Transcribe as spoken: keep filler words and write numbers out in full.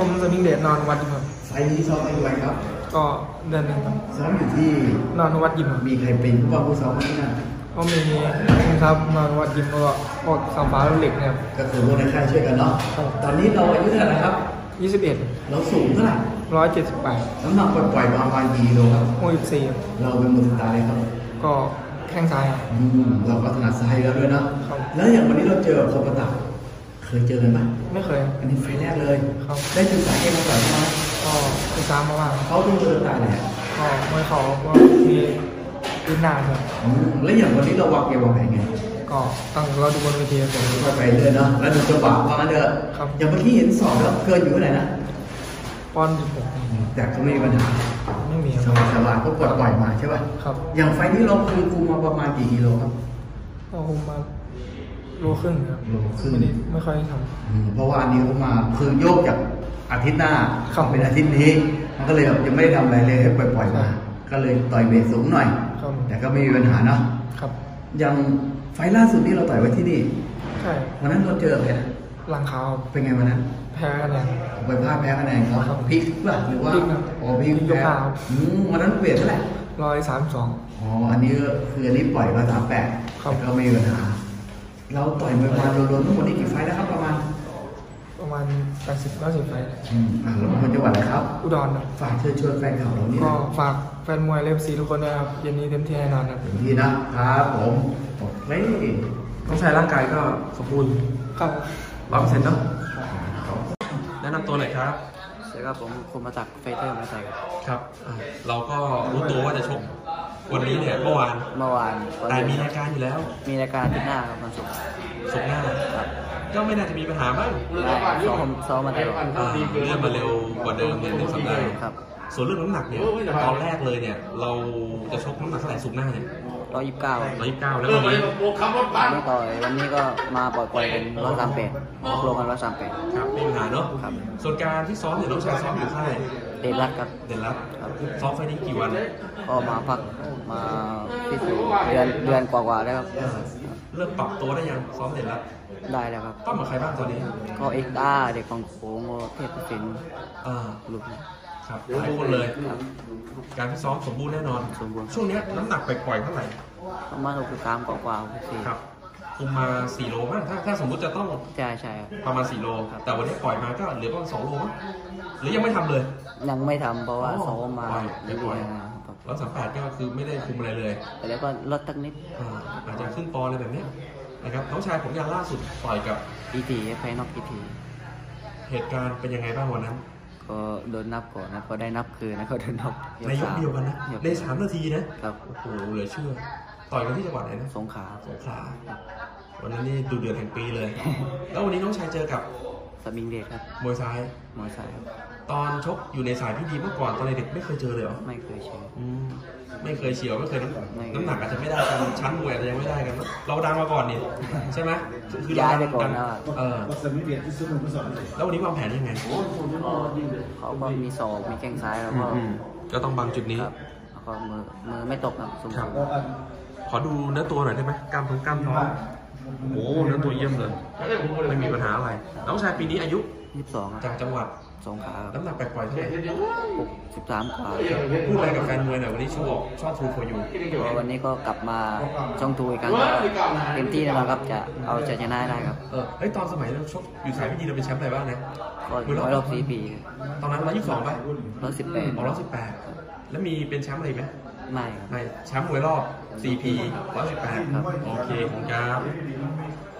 ผมสมิงเดชนอนวัดยิมครับไฟนี้ซ้อมกี่วันครับก็เดือนหนึ่งครับซ้อมอยู่ที่นอนวัดยิมครับมีใครเป็นผู้ว่าผู้ซ้อมที่นั่นก็มีครับนอนวัดยิมก็พวกสาวฟ้าเหล็กเนี่ยก็คือพวกในค่ายช่วยกันเนาะตอนนี้เราอายุเท่าไหร่ครับยี่สิบเอ็ดเราสูงเท่าไหร่ร้อยเจ็ดสิบแปดน้ำหนักปล่อยๆมาประมาณกี่โลครับหกสิบสี่เราเป็นมือสไตล์ครับก็แข้งซ้ายอืมเราก็ถนัดซ้ายแล้วด้วยนะแล้วอย่างวันนี้เราเจอโคปตะเคยเจอกันไหมไม่เคยอันนี้ไฟแรกเลยได้ศึกษาเองมาก่อนไหมก็ศึกษามาว่าเขาเป็นมือสไตล์ไหนก็มวยเขาก็มีพื้นหน้าครับแล้วอย่างวันนี้เราวางเกมวางแผนไงก็ต้องเราดูบนเวทีผมไปเลยเนาะแล้วดูจังหวะว่างั้นเถอะอย่างเมื่อกี้เห็นสอบแล้วเกินอยู่เท่าไหร่นะปอนด์สิบหกแต่ก็ไม่มีปัญหาไม่มีสบายสบายก็ปลดปล่อยมาใช่ป่ะครับอย่างไฟนี้เราคุมคุมมาประมาณกี่กิโลครับก็คุมมาโลครึ่งครับโลครึ่งไม่ค่อยทำเพราะว่าอันนี้เขามาคือโยกจากอาทิตย์หน้าเป็นอาทิตย์นี้มันก็เลยแบบยังไม่ได้ทำอะไรเลยให้ปล่อยปล่อยมาก็เลยต่อยเวทสูงหน่อยแต่ก็ไม่มีปัญหาเนาะครับอย่างไฟล่าสุดที่เราต่อยไว้ที่นี่ใช่วันนั้นเราเจอใครนะหลังขาวเป็นไงวันนั้นแพ้คะแนนไปพลาดแพ้คะแนนเขาพลิกป่ะหรือว่าอ๋อพลิกแพ้วันนั้นเวทเท่าไหร่ร้อยสามสองอ๋ออันนี้คืออันนี้ปล่อยร้อยสามแปดก็ไม่มีปัญหาเราต่อยมวยมาโดนทั้งหมดนี่กี่ไฟแล้วครับประมาณประมาณแปดสิบเก้าสิบไฟอืมอ่าเราเป็นคนจังหวัดอะไรครับอุดรนะฝากเชิญชวนแฟนข่าวเรานี่ก็ฝากแฟนมวยเล็บซีทุกคนนะครับเย็นนี้เต็มที่แน่นอนครับเต็มที่นะครับผมเฮ้ยต้องใช้ร่างกายก็สมบูรณ์ครับร้อยเปอร์เซ็นต์เนาะแนะนำตัวหน่อยครับสวัสดีครับผมคมมาจากไฟเตอร์มาใส่ครับครับเราก็รู้ตัวว่าจะชกวันนี้เนี่ยเมื่อวานเมื่อวานแต่มีรายการอยู่แล้วมีรายการที่หน้าครับมันสุกสุกหน้าครับก็ไม่น่าจะมีปัญหาบ้างซ้อมซ้อมมาตลอดเลื่อนมาเร็วกว่าเดิมเนี่ยหนึ่งสัปดาห์ครับส่วนเรื่องน้ำหนักเนี่ยตอนแรกเลยเนี่ยเราจะชกน้ำหนักเท่าไหร่สุกหน้าเนี่ยร้อยยี่สิบเก้าร้อยยี่สิบเก้าแล้ววันนี้ไม่ต่อยวันนี้ก็มาปล่อยๆเป็นร้อยสามแปดลงกันร้อยสามแปดครับไม่มีปัญหาเนาะครับส่วนการที่ซ้อมเนี่ยน้องชายซ้อมอยู่ค่ายเดนรัตครับเดนรัตซ้อมไฟนี้กี่วันก็มาพักมาพิสูจน์เดือนเดือนกว่าๆแล้วครับเริ่มปรับตัวได้ยังซ้อมเดนรัตได้แล้วครับต้องกับใครบ้างตอนนี้ก็เอ็กซ์ต้าเด็กของโขงเทพศิลป์อ่าลูกครับหลายคนเลยการที่ซ้อมสมบูรณ์แน่นอนช่วงนี้น้ำหนักไปปล่อยเท่าไหร่ประมาณหกสิบสามกว่าๆครับคุมมาสี่โลมั้งถ้าถ้าสมมุติจะต้องใช่ใช่ประมาณสี่โลแต่วันนี้ปล่อยมาก็เหลือประมาณสองโลมั้งหรือยังไม่ทำเลยยังไม่ทำเพราะว่าซ้อมมาไม่ปล่อยร้อยสามแปดก็คือไม่ได้คุมอะไรเลยแต่แล้วก็ลดตั้งนิดอาจจะขึ้นปอนอะไรแบบนี้นะครับน้องชายผมยังล่าสุดต่อยกับอีทีไฟนอกอีทีเหตุการณ์เป็นยังไงบ้างวันนั้นก็โดนนับก่อนนะก็ได้นับคืนนะก็โดนนับในยกเดียวกันนะในสามนาทีนะครับโอ้โหเหลือเชื่อต่อยกันที่จังหวัดไหนนะสงขลาสงขลาวันนั้นนี่ดูเดือดแห่งปีเลยแล้ววันนี้น้องชายเจอกับสมิงเดชครับมวยซ้ายมวยซ้ายครับตอนชกอยู่ในสายพี่ดีเมื่อก่อนตอนเด็กไม่เคยเจอเลยเหรอไม่เคยเชียวไม่เคยเฉียวไม่เคยน้ำน้ำหนักอาจจะไม่ได้กันชั้นมวยอาจจะยังไม่ได้กันเราดังมาก่อนนี่ใช่ไหมคือย้ายไปก่อนนะเออแล้ววันนี้วางแผนยังไงเขาก็มีศอกมีแข้งซ้ายแล้วก็ก็ต้องบังจุดนี้แล้วก็มือมือไม่ตกครับสมบูรณ์ขอดูเนื้อตัวหน่อยได้ไหมกล้ามท้องกล้ามท้องโอ้เนื้อตัวเยี่ยมเลยไม่มีปัญหาอะไรน้องชายปีนี้อายุยี่สิบสองจากจังหวัดสงขลาน้ำหนักแปล่อยๆเท่าไหร่หกสิบสามกว่าพูดอะไรกับแฟนมวยหน่อยวันนี้ช่วงช่องทูโฟยูวันนี้ก็กลับมาช่องทูอีกครั้งเต็มที่แล้วครับจะเอาจะชนะได้ครับเออไอตอนสมัยเราชกอยู่สายพิธีเราเป็นแชมป์อะไรบ้างนะก็ร้อยรอบสี่ปีตอนนั้นร้อยยี่สิบสองป่ะร้อยสิบแปดอ๋อร้อยสิบแปดแล้วมีเป็นแชมป์อะไรไหมไม่ไม่แชมป์มวยรอบสี่ปีร้อยสิบแปดโอเคของการ